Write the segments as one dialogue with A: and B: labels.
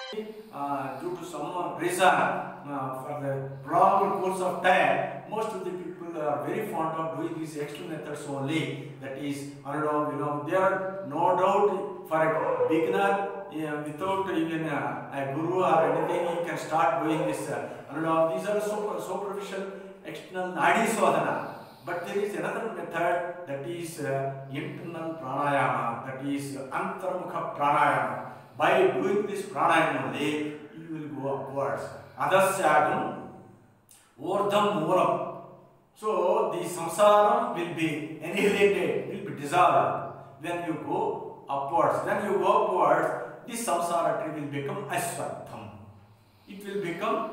A: due to some reason for the prolonged course of time, most of the people are very fond of doing these external methods only. That is, Anulom, there are no doubt for a beginner without even a guru or anything, he can start doing this. Anulom, these are superficial external nadi sadhana. But there is another method that is internal pranayama, that is antarmukha pranayama. By doing this pranayama only, you will go upwards. Adasyagam urdham moolam. So the samsara will be annihilated, will be dissolved when you go upwards. When you go upwards, this samsara tree will become aswatham. It will become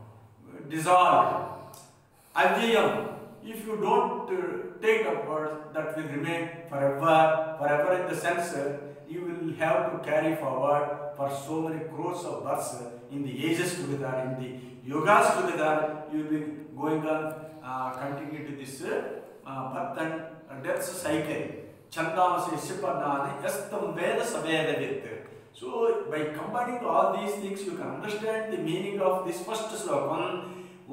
A: dissolved. Avyayam. If you don't take upwards, that will remain forever in the sense you will have to carry forward for so many crores of births in the ages together, in the yogas together, you will be going on continue to this birth and death cycle. Chandamasi Sipanani Yastam Veda Saveda Vidya. So by combining all these things, you can understand the meaning of this first slogan.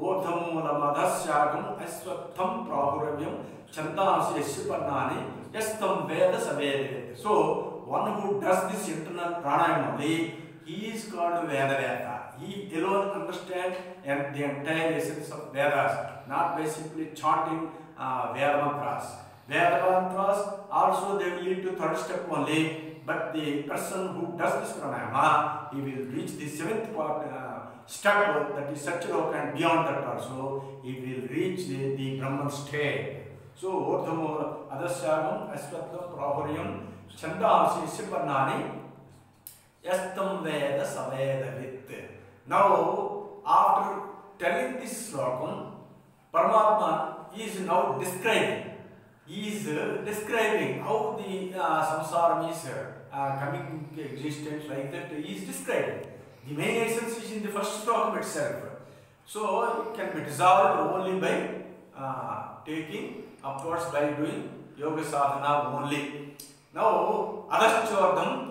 A: Urdhamulamadasyagam aswatham prahuravyam chandamasi Sipanani Yastam Veda Saveda. So one who does this internal pranayama only, he is called Vedaveta. He alone understands the entire essence of Vedas, not by simply chanting Veda mantras. Veda mantras also they will lead to third step only, but the person who does this pranayama, he will reach the seventh step, that is Satyaloka, and beyond that also, he will reach the Brahman state. So, Urdhamu Adasyagam Aswatham Prahuryam Chandamasi Sipanani Yastam Veda Saveda Vit. Now, after telling this slokam, Paramatma is now describing. He is describing how the samsara is coming into existence, like that. He is describing. The main essence is in the first slokam itself. So, it can be dissolved only by taking upwards, by doing yoga sadhana only. Now, Adaschordam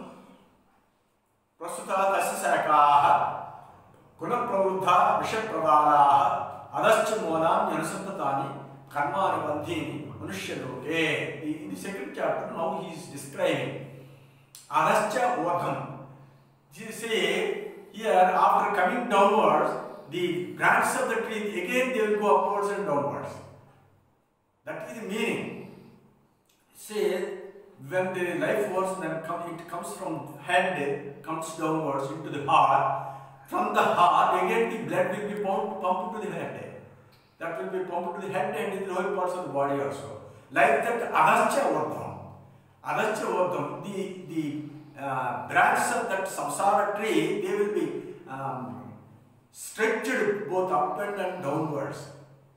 A: Prasuta Tasasakaha Guna Pravruddha Vishapravalaha Adascha Molam Yanasantani Karma Nibandhini Manushyaluke. In the second chapter, now he is describing Adascha Urdham. You say here, after coming downwards, the branches of the tree again they will go upwards and downwards. That is the meaning. Say, when the life force then it comes from head, comes downwards into the heart. From the heart, again the blood will be pumped to the head. That will be pumped to the head and in the lower parts of the body also. Like that, Adascha Urdham. Adascha Urdham, the branches of that samsara tree, they will be stretched both up and downwards.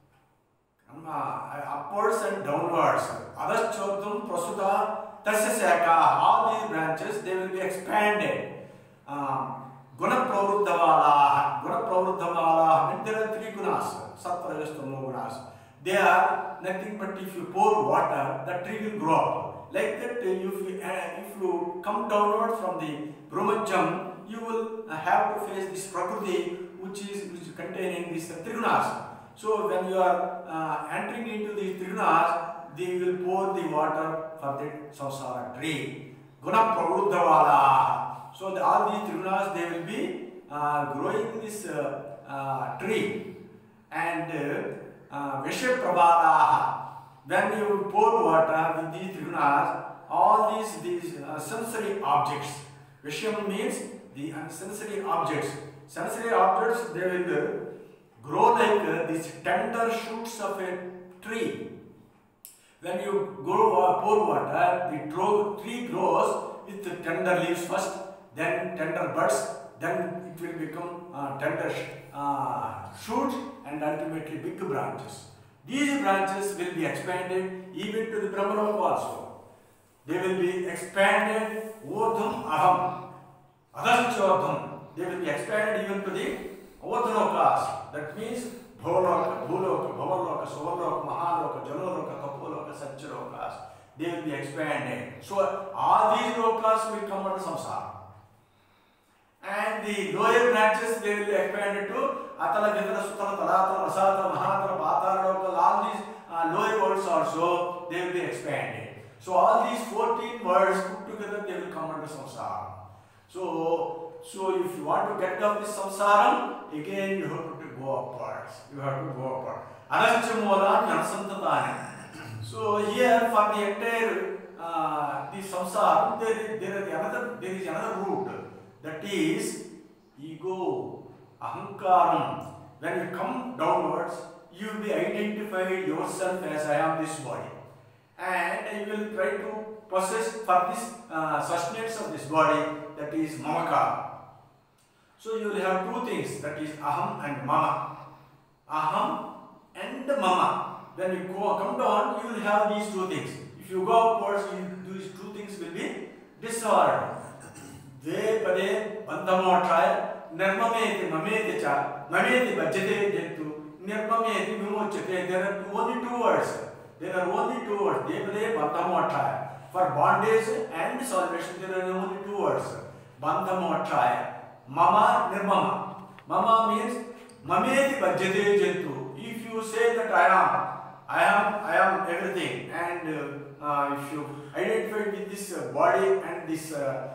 A: Upwards and downwards. Adaschodham Prasuta Tasyasaka. All these branches, they will be expanded. Guna Pravruddhavalaha. Guna Pravruddhavalaha means there are three gunas. Sattva, Rajas, Tamo gunas. They are nothing but if you pour water, the tree will grow up. Like that, if you come downward from the Brahmajam, you will have to face this Prakriti, which is containing these Trigunas. So when you are entering into these Trigunas, they will pour the water for the samsara tree. Guna Pravruddhavala. So all these Trigunas, they will be growing this tree. And Vishapravalaha. When you pour water with these Trigunas, all these sensory objects. Visham means the sensory objects. Sensory objects, they will grow like these tender shoots of a tree. When you pour water, the tree grows with the tender leaves first, then tender buds, then it will become tender shoots and ultimately big branches. These branches will be expanded even to the Brahmaloka also. They will be expanded Urdham Aham, Adaschodham. They will be expanded even to the Urdhalokas. That means Bholoka, Bhuloka, Bhavaloka, Suvaloka, Mahaloka, Janoloka, Tapoloka, Satyalokas. They will be expanded. So all these lokas will come under samsara. And the lower branches they will expand to Atala, Vidra, Sutala, Talatala, Rasatala, Mahatala, Patala, Lokal, all these lower words also they will be expanded. So all these 14 words put together they will come under samsara. So if you want to get out of this samsara, again you have to go upwards. You have to go upward. Anaschamola, Anasantadani. So here for the entire the samsara, there is another root, that is ego, ahankaram. When you come downwards, you will be identified yourself as I am this body, and you will try to possess for this sustenance of this body, that is mamaka. So you will have two things, that is aham and mama. Aham and mama. When you come down, you will have these two things. If you go upwards, these two things will be disordered. Ve pade bandhamotaya nirmameti mameti cha mameti bhajyate jentu nirmameti vimochate. There are only two words. There are only two words. Ve pade bandhamotaya. For bondage and salvation, there are only two words. Bandhamotaya. Mama nirmama. Mama means mameti bhajyate jentu. If you say that I am everything, and if you identify with this body and this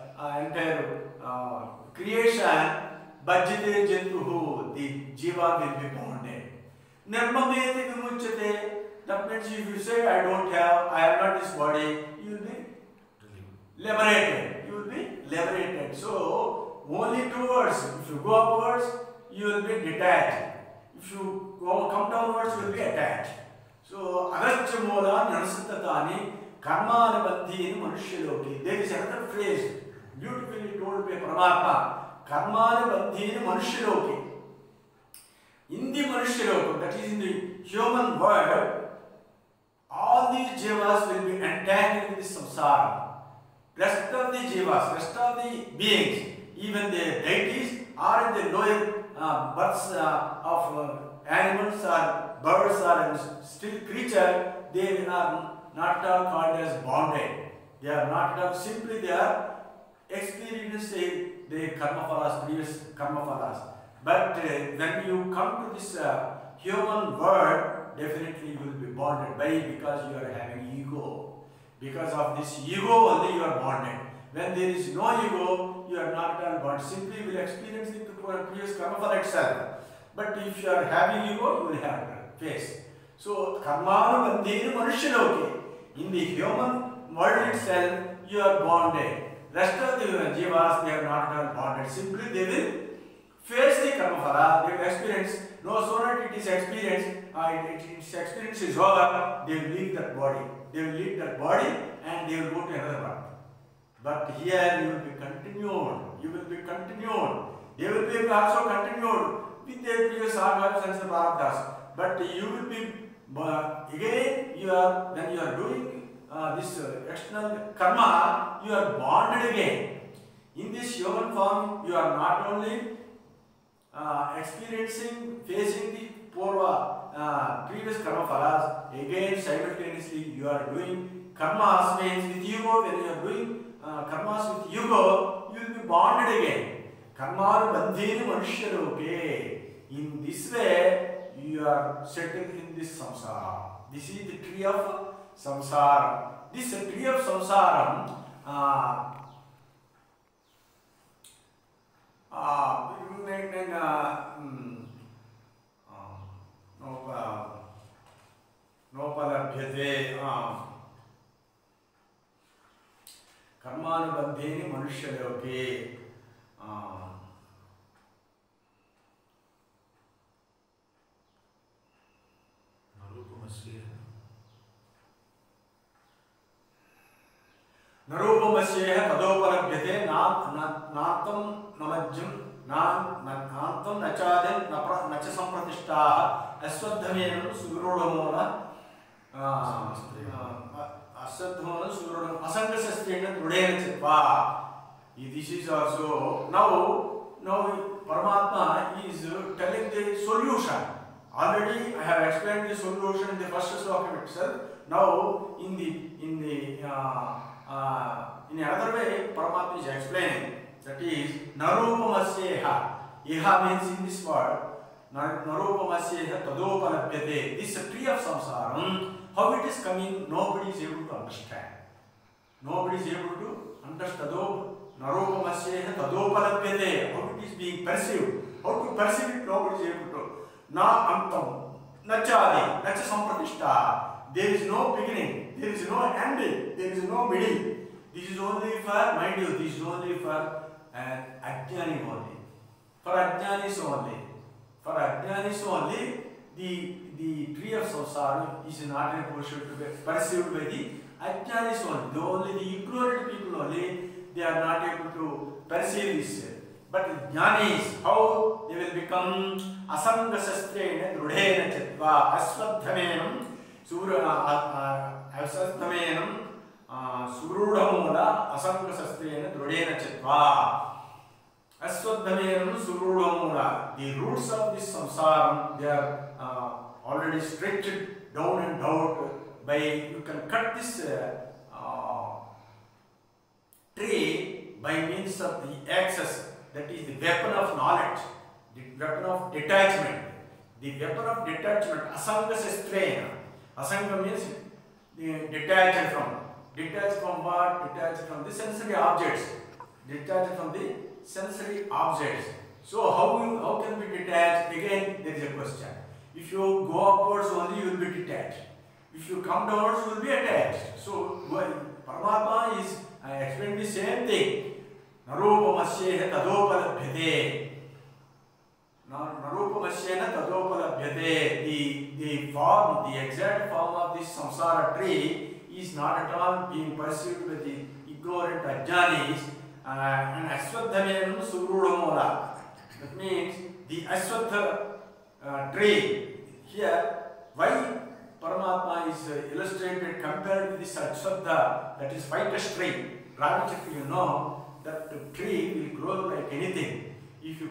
A: entire creation, bhajyate jantuhu, the jiva will be bonded. Nirmameti vimuchyate, that means if you say I am not this body, you will be liberated. You will be liberated. So only two words. If you go upwards, you will be detached. If you come downwards, you will be attached. So, agacchamola narasantatani karmanabandhi manushaloki. There is another phrase beautifully told by Paramatma. Karmanabandhi manushaloki. In the manushaloka, that is in the human world, all these jivas will be entangled in this samsara. Rest of the jivas, rest of the beings, even the deities or in the lower births of animals or birds or still creature, they are not all called as bonded. They are not all, simply they are experiencing the karma phalas, previous karma phalas. But when you come to this human world, definitely you will be bonded. Why? Because you are having ego. Because of this ego only you are bonded. When there is no ego, you are not all bonded. Simply you will experience the previous karma phala itself. But if you are having ego, you will have to face. So, karmanu bandhenu manushaloke. In the human world itself, you are bonded. Rest of the jivas, they are not all bonded. Simply they will face the karma phala, they will experience. No sooner it is experienced, its experience is over, they will leave that body. They will leave that body and they will go to another one. But here you will be continued. You will be continued. They will be also continued with their previous argams and prarabdhas. But you will be again. When you are doing this external karma, you are bonded again. In this human form, you are not only experiencing, facing the purva previous karma phalas. Again, simultaneously, you are doing karmas means with ego. When you are doing karmas with ego, you will be bonded again. Karmaru bandhenu manushaloke. In this way, you are settled in this samsara. This is the tree of samsara. This tree of samsara, nopalabhyate karmanubandheni manushaloke. Narupamasyeha tadopalabhyate nantam namajjam nantam nachadem nacha sampratishtaha aswadhamen surudamola aswadhamen surudamola asangasastena drudena chitva. This is also now Paramatma is telling the solution. Already I have explained the solution in the first sloka itself. Now in another way, Paramatma is explaining that is narupamasyeha. Iha means in this word, narupamasyeha tadopalabhyate. This tree of samsaram, how it is coming, nobody is able to understand. Nobody is able to understand. Narupamasyeha tadopalabhyate. How it is being perceived. How to perceive it, nobody is able to. Na antam, na chadi, na cha sampratishta. There is no beginning, there is no ending, there is no middle. This is only for, mind you, this is only for ajnani only. For ajnanis only. For ajnanis only, the tree of samsara is not in a position to be perceived by the ajnanis only. Only the ignorant people only, they are not able to perceive this. But jnanis, how they will become asanga sastrena drudhena chatva aswadhamenam aswadhamenam surudhamula asanga sastrena drudhena chatva aswadhamenam surudhamula. The roots of this samsara, they are already stretched down and out by, you can cut this tree by means of the axis. That is the weapon of knowledge, the weapon of detachment. The weapon of detachment, asanga sastrena. Asanga means detached from. Detached from what? Detached from the sensory objects. Detached from the sensory objects. So how can we detach? Again, there is a question. If you go upwards only, you will be detached. If you come downwards, you will be attached. So Paramatma is explaining the same thing. Narupamasyeha tadopalabhyate. Narupamasyeha tadopalabhyate. The form, the exact form of this samsara tree is not at all being perceived by the ignorant ajnanis. And aswadhamenam surudhamula. That means the aswadha tree. Here, why Paramatma is illustrated compared with this aswadha, that is ficus tree. Ravachakti, you know that the tree will grow like anything. If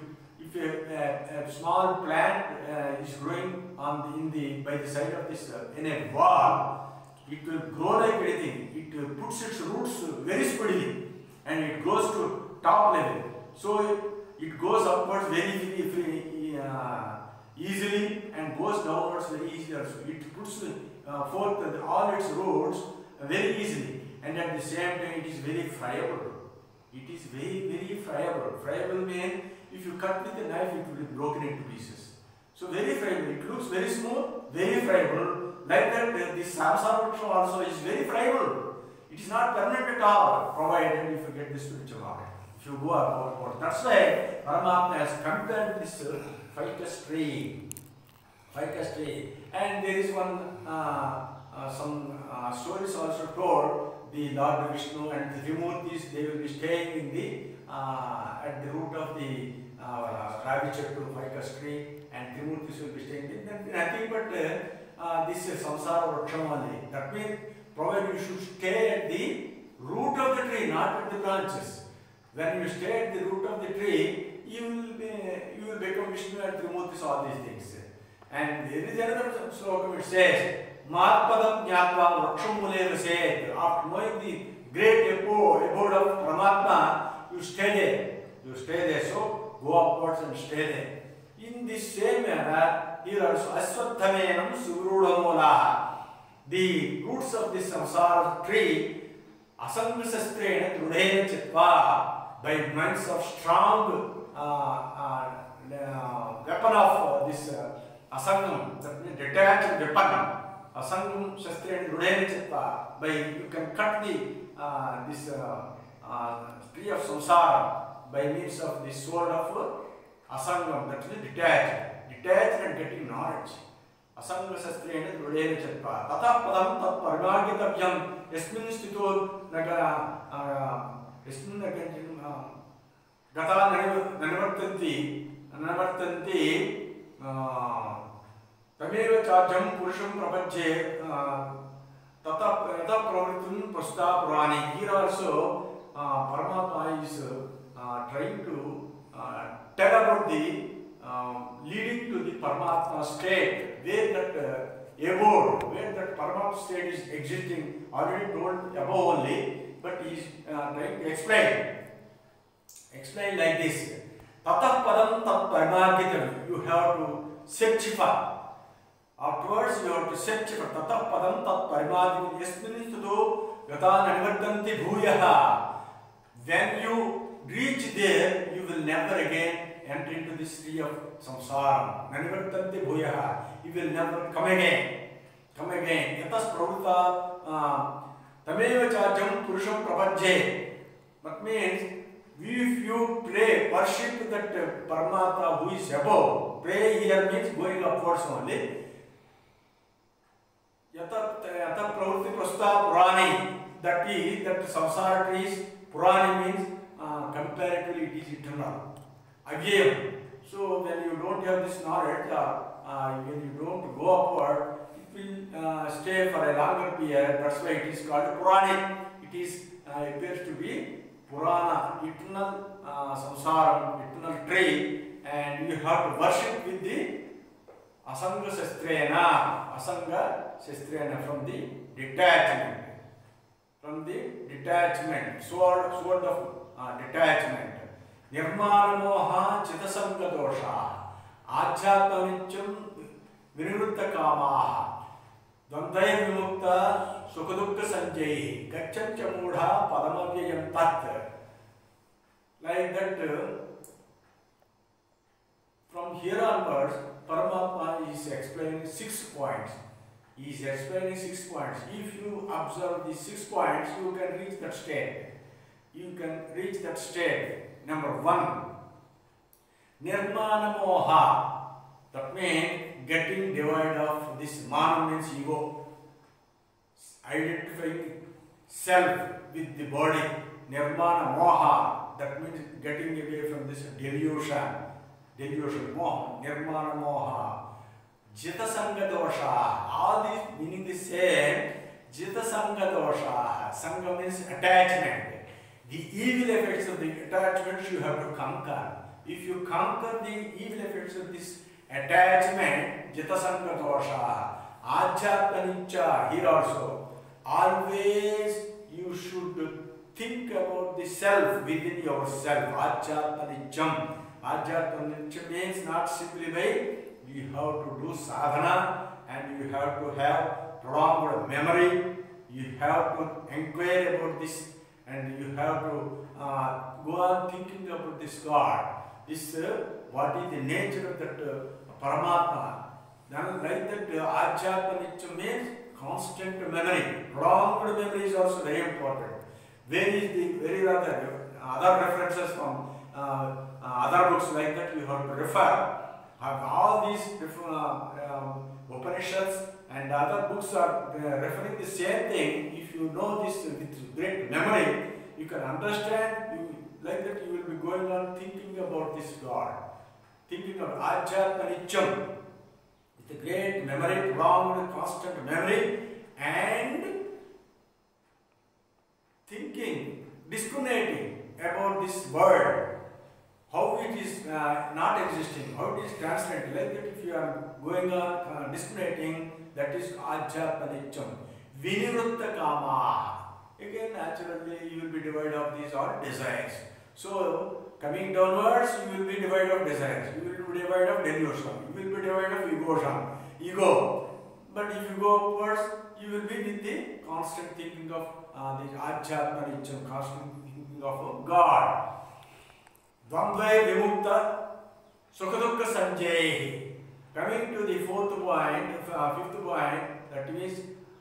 A: a small plant is growing by the side of this in a wall, it will grow like anything. It puts its roots very speedily and it goes to top level. So it goes upwards very easily and goes downwards very easily also. It puts forth all its roots very easily, and at the same time it is very friable. It is very friable. Friable means if you cut with a knife, it will be broken into pieces. So very friable. It looks very smooth, very friable. Like that, this samsara vriksha also is very friable. It is not permanent at all, provided if you get the spiritual knowledge. If you go about. That's why Paramatma has compared this ficus tree. Ficus tree. And there is one, some stories also told. The Lord Vishnu and the Trimurtis, they will be staying in the at the root of the Ravichattu ficus tree, and Trimurtis will be staying in. Then nothing but this samsara vriksha only. That means, provided you should stay at the root of the tree, not at the branches. When you stay at the root of the tree, you will become Vishnu and Trimurtis, all these things. And there is another sloka which says, Matpadam Jnatva Rakshumule Vaset. After knowing the great abode of Paramatma, you stay there. You stay there. So go upwards and stay there. In this same manner, here also Aswadhamenam Surudhamulaha. The roots of this samsara tree, Asanga sastrena drudhena chatva, by means of strong weapon of this asangam, that means detached weapon. Asangam shastrena drudhena chatva, by you can cut the this tree of samsara by means of the sword of asangam, that is detached and getting knowledge. Asanga shastrena drudhena chatva. Tata padam tat paragitavyam yasmin stito yasmin gata nanivartanti Tameva chajam purusham prapajye tata pravritum prasta purani. Here also Paramatma is trying to tell about the leading to the Paramatma state, where that abode, where that Paramatma state is existing, already told above only, but he is trying to explain. Explain like this. Tatah padam tat paramargitam. You have to search for. Afterwards, you have to search for. Tatah padam tat paramargitam. Yasmin studo yata nanivartanti bhuyaha. When you reach there, you will never again enter into this tree of samsara. Nanivartanti bhuyaha. You will never come again. Come again. Yatas pravruta tameva chajam purusham prapajye. That means, if you pray, worship that Paramatma who is above, pray here means going upwards only. Yata pravruti prastha purani, that is, that samsara trees, purani means comparatively it is eternal. Avyayam. So when you don't have this knowledge, when you don't go upward, it will stay for a longer period. That's why it is called purani. It is appears to be Purana, eternal samsara, eternal tree, and you have to worship with the asanga shastrena, from the detachment, sword of detachment. Nirmana moha chitasanga dosha, ajhatanicham vinirutta kamaha, Dvandvaya vimukta sukadukka sanjayi gachancha mudha padamavyayam tat. Like that, from here onwards, Paramatma is explaining 6 points. He is explaining 6 points. If you observe these 6 points, you can reach that state. You can reach that state. Number 1, Nirmana moha. That means getting devoid of this mana means ego, identifying self with the body. Nirmana moha, that means getting away from this delusion moha. Nirmana moha. Jita sanga dosha, all these meaning the same. Jita sanga dosha, sanga means attachment. The evil effects of the attachment you have to conquer. If you conquer the evil effects of this attachment, jitasanga dosha, ajhatanicha, here also, always you should think about the self within yourself. Ajhatanicham. Ajhatanicham means not simply by you have to do sadhana and you have to have prolonged memory, you have to inquire about this and you have to go on thinking about this God. This what is the nature of that Paramatma. Then like that Ajhatanicham means constant memory. Prolonged memory is also very important. Where is the other references from other books like that you have to refer. All these Upanishads and other books are referring the same thing. If you know this with great memory, you can understand. Like that you will be going on thinking about this God. Thinking of Ajhatanicham. With a great memory, prolonged, constant memory, and thinking, discriminating about this world. How it is not existing, how it is transient. Like that if you are going on discriminating, that is Ajhatanicham. Vinirutta kama. Again, naturally, you will be devoid of these all desires. So, coming downwards, you will be devoid of desires. You will be devoid of delusion. You will be devoid of ego. But if you go upwards, you will be with the constant thinking of the Ajhatanicham, constant thinking of God. Dvandvaya vimukta sukadukka sanjayi. Coming to the fifth point, that means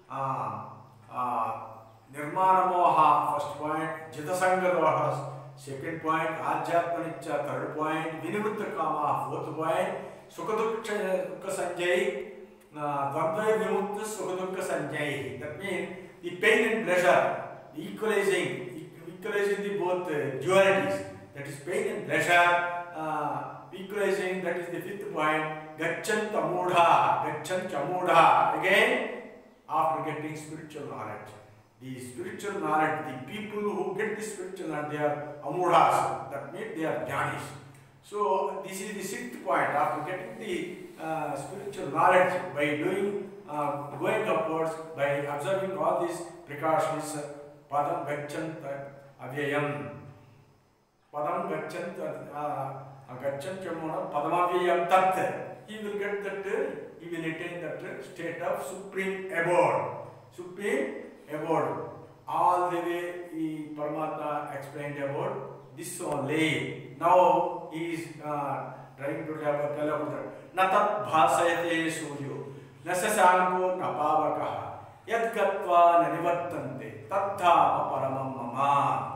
A: Nirmana moha, first point, jitasanga doha, second point, Ajhatanicha, third point, vinivritta kama, fourth point, sukadukka sanjayi, dvandvaya vimukta sukadukka sanjayi. That means the pain and pleasure, the equalizing the both dualities, that is pain and pleasure, equalizing, that is the fifth point, gacchanta mudha, again, after getting spiritual knowledge. The spiritual knowledge, the people who get the spiritual knowledge, they are amudhas, that means they are jnanis. So, this is the sixth point. After getting the spiritual knowledge by doing, going upwards, by observing all these precautions, padam gacchanta avyayam. Padam gacchant gacchant chamona padamavyam tat. He will get that, he will attain that state of supreme abode. Supreme abode. All the way Paramatma explained about this only. Now he is trying to tell about that. Natat bhasayate suryo nasasanko napavakaha yad gatva nanivartante tattha paramam mama.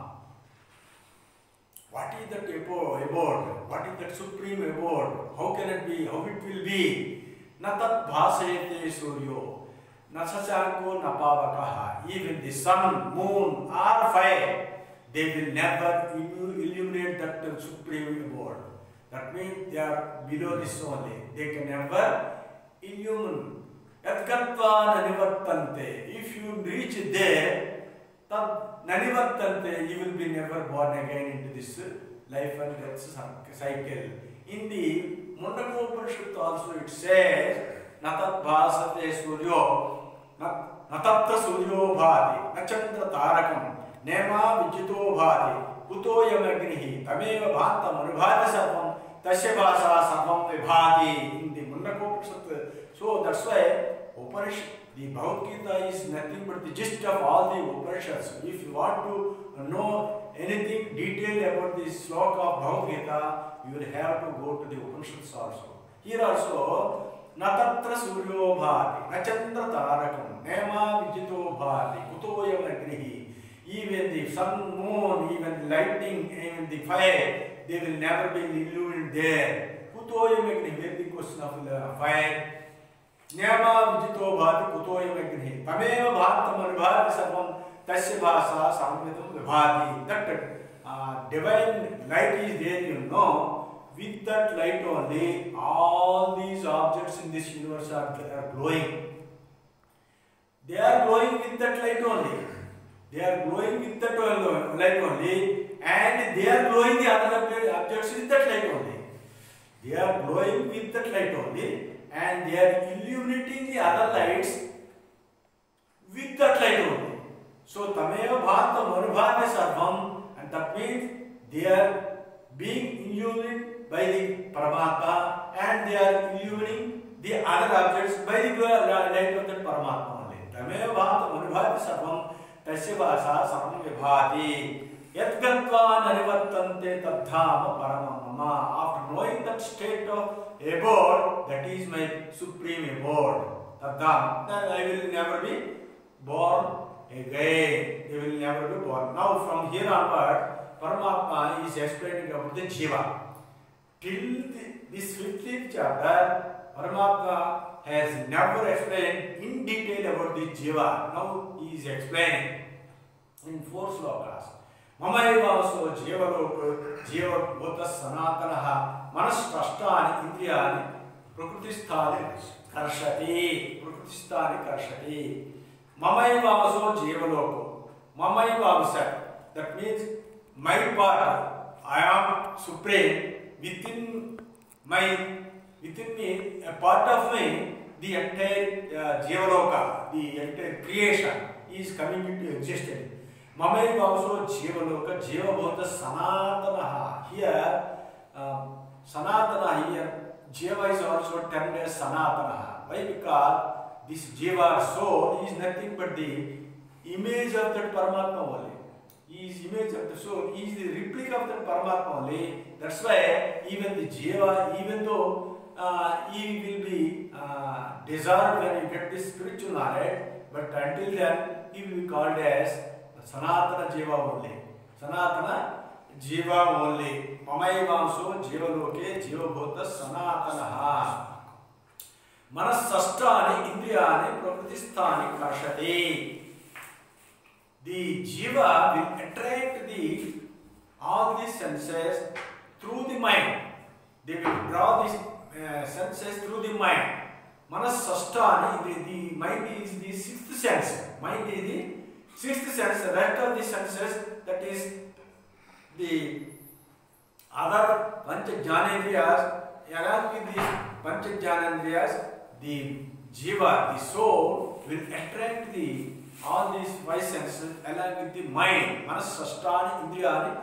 A: What is that abode? What is that supreme abode? How can it be? How it will be? Natat bhasayate suryo nasasanko napavakaha. Even the sun, moon, or fire, they will never illuminate that supreme abode. That means they are below this only. They can never illumine. Yadgatva nanivartante. If you reach there, tad nanivartante, you will be never born again into this life and death cycle. In the Mundaka Upanishad also it says, Natat bhasate suryo Natatta suryo bhati nachandra tarakam nema vijito bhati kuto yamagnihi tameva bhantam anubhati sarvam tasya bhasa sarvam vibhati. In the Mundaka Upanishad. So that's why Upanishad, the Bhagavad Gita is nothing but the gist of all the Upanishads. If you want to know anything detailed about this sloka of Bhagavad Gita, you will have to go to the Upanishads also. Here also, Natatra suryo bhati, nachandra tarakam, nema vijito bhati, kutoyam agnihi. Even the sun, moon, even the lightning, even the fire, they will never be illuminated there. Kutoyam agnihi, where the question of fire. Nema vijito bhati, kutoyam agnihi. Tameva bhatam anubhati sarvam tasya bhasa samvedam vibhati. That divine light is there, you know. With that light only, all these objects in this universe are glowing. They are glowing with that light only. They are glowing with that light only, and they are glowing the other objects with that light only. They are glowing with that light only, and they are illuminating the other lights with that light only. So, tameva bhatam anubhati sarvam, and that means they are being illuminated by the Paramatma, and they are illuminating the other objects by the light of that Paramatma only. Tameva bhatam anubhati sarvam tasya bhasa sarvam vibhati yad gatva nanivartante tadhama paramam mama. After knowing that state of abode, that is my supreme abode, tadham, then I will never be born again. They will never be born. Now from here onward, Paramatma is explaining about the Jiva. Till this 15th chapter, Paramatma has never explained in detail about the Jiva. Now he is explaining in 4 slokas. Mamayavaso Jivalok Jiva Bhota Sanatanaha Manas Kashtani Indriyani Prakrutistani Karshati. Prakrutistani Karshati. Mamayavaso Jivaloko. Mamayavasa. That means my part. I am supreme. Within me, a part of me, the entire Jivaloka, the entire creation is coming into existence. Mamai also Jivaloka, Jiva Bhota Sanatanaha. Here, Sanatana here, Jiva is also termed as Sanatanaha. Why? Because this Jiva soul is nothing but the image of that Paramatma only. He is image of the soul, he is the replica of that Paramatma only. That's why even the Jiva, even though he will be dissolved when you get this spiritual knowledge, but until then he will be called as Sanatana Jiva only. Sanatana Jiva only. Mamayvanso Jiva Loke Jiva Bhota Sanatanaha. Manasasthani Indriyani Prakrutistani Karshati. The Jiva will attract all these senses through the mind. They will draw these senses through the mind. Manasasthani, the mind is the 6th sense. Mind is the 6th sense. The rest of the senses, that is the other Panchajnanendriyas, along with these Panchajnanendriyas, the Jiva, the soul, will attract all these 5 senses along with the mind. Manasasthani Indriyani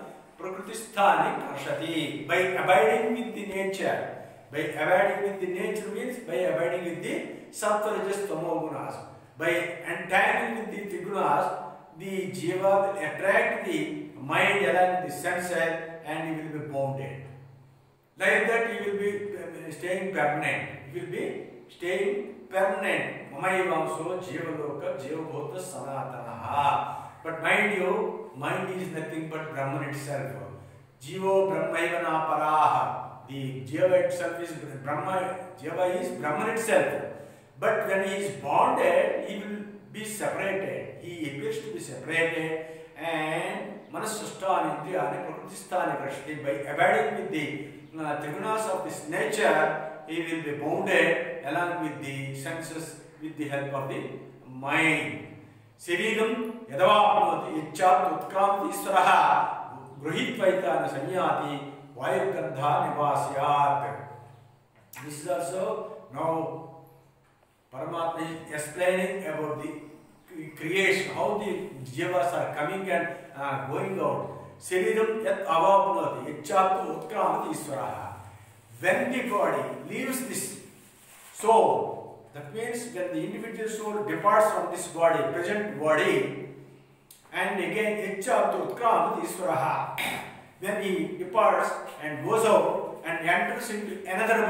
A: Prakrtisthani karshati. By abiding with the nature. By abiding with the nature means by abiding with the sattva, rajas, tamo gunas. By entangling with the trigunas, the jiva will attract the mind along the senses and he will be bounded. Like that he will be staying permanent. He will be staying permanent. Mamayavamso jivaloka jivabhota sanatanaha. But mind you, mind is nothing but Brahman itself. Jivo brahmaivana paraha. The jiva itself is Brahma. Jiva is Brahman itself. But when he is bonded, he will be separated. He appears to be separated, and manasasthani indriyani prakrtisthani karshati. By abiding with the trigunas of this nature, he will be bounded along with the senses with the help of the mind. Sariram yadavapnoti icchat utkrant isvaraha gruhitvaitana sanyati vayugandha nivasyat. This is also now Paramatma is explaining about the creation, how the jivas are coming and going out. Sariram yat avapnoti icchat utkrant isvaraha. When the body leaves this soul, that means when the individual soul departs from this body, present body, and again icchat utkrant isvaraha, when he departs and goes out and enters into another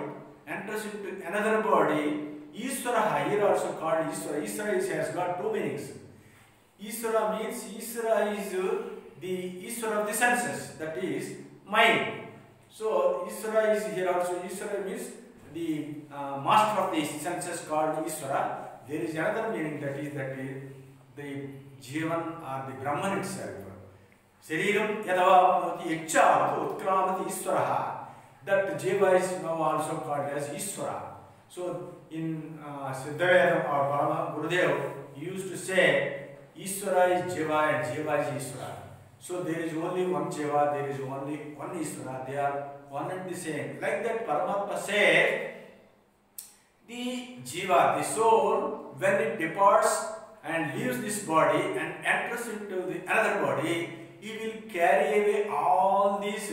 A: body, Isvara here also called Isvara. Isvara has got two meanings. Isvara means Isvara is the Isvara of the senses, that is mind. So Isvara is here also. Isvara means the master of the senses called Isvara. There is another meaning, that is the Jivan or the Brahman itself. Sariram yadavapnoti icchat utkramati Isvaraha. That Jiva is now also called as Isvara. So in Siddhaveda or Parama Gurudev used to say Isvara is Jiva and Jiva is Isvara. So there is only one Jiva, there is only one Isvara, they are one and the same. Like that Paramatma said, the Jiva, the soul, when it departs and leaves this body and enters into the another body, he will carry away all these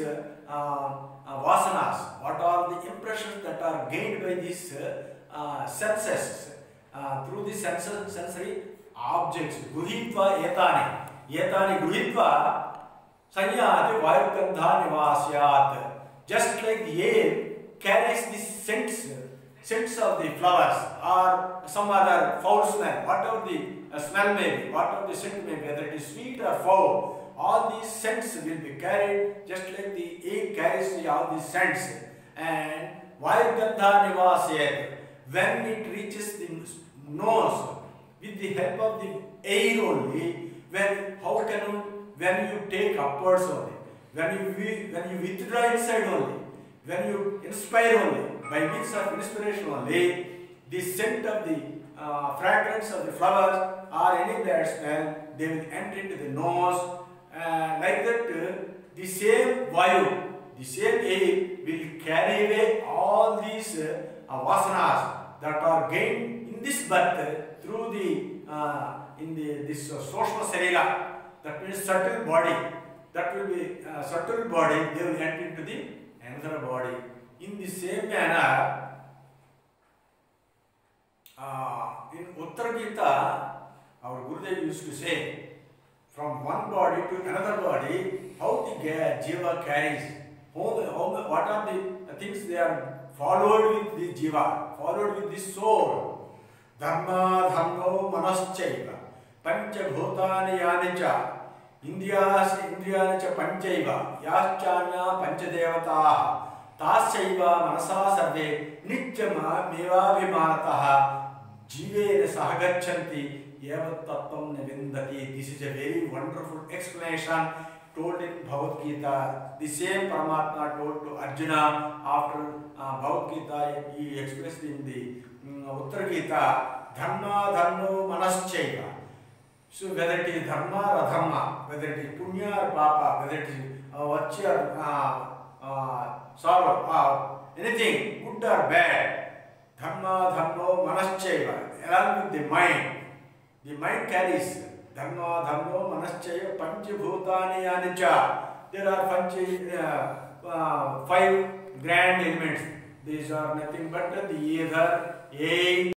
A: vasanas, what are the impressions that are gained by these senses, through the sensory objects. Gruhitva etani gruhitva sanyati vayugandha nivasyat. Just like the air carries the scents of the flowers or some other foul smell, whatever the smell may be, whatever the scent may be, whether it is sweet or foul, all these scents will be carried just like the air carries all these scents. And vayugandha nivasyat, when it reaches the nose, with the help of the air only, when you take upwards only, when you withdraw inside only, when you inspire only, by means of inspiration only, the scent of the fragrance of the flowers or any bad smell, they will enter into the nose. Like that, the same vayu, the same air will carry away all these vasanas that are gained in this birth through this Sushma Sarira. That means subtle body. That will be subtle body. They will enter into the another body. In the same manner, in Uttara Gita, our Gurudev used to say, from one body to another body, how the jiva carries, what are the things they are followed with the jiva, followed with the soul. Dharma, dhammo, manaschaiva, pancha bhutani yanicha, indriyanicha panchaiva, yaschanya panchadevataha, tasyaiva manasa sarve, nityama mevabhimanataha, jivena sahagachanti, yavat tattvam nivindati. This is a very wonderful explanation told in Bhagavad Gita. The same Paramatma told to Arjuna after Bhagavad Gita. He expressed in the Uttara Gita, dharma dharmo manaschaiva. So whether it is dharma or adharma, whether it is punya or papa, whether it is vachya or sorrow or anything, good or bad, dharma dharmo manaschaiva, along with the mind. The mind carries dharma dharmo manaschaiva panchabhutani yanicha. there are five grand elements. These are nothing but the ether, air,